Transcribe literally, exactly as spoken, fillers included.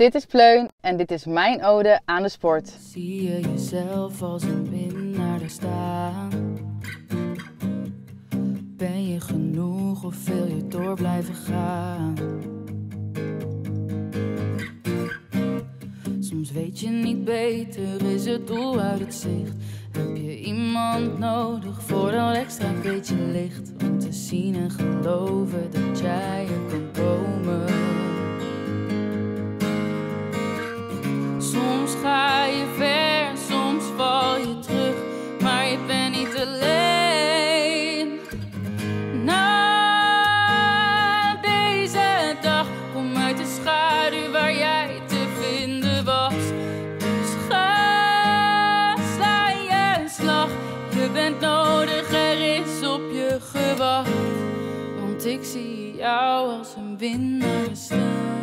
Dit is Pleun en dit is mijn ode aan de sport. Zie je jezelf als een winnaar daar staan? Ben je genoeg of wil je door blijven gaan? Soms weet je niet beter, is het doel uit het zicht. Heb je iemand nodig voor dat extra beetje licht? Om te zien en geloven dat jij er kan komen. Soms ga je ver, soms val je terug, maar je bent niet alleen. Na deze dag, kom uit de schaduw waar jij te vinden was. Dus ga, sla je een slag, je bent nodig, er is op je gewacht. Want ik zie jou als een winnaar staan.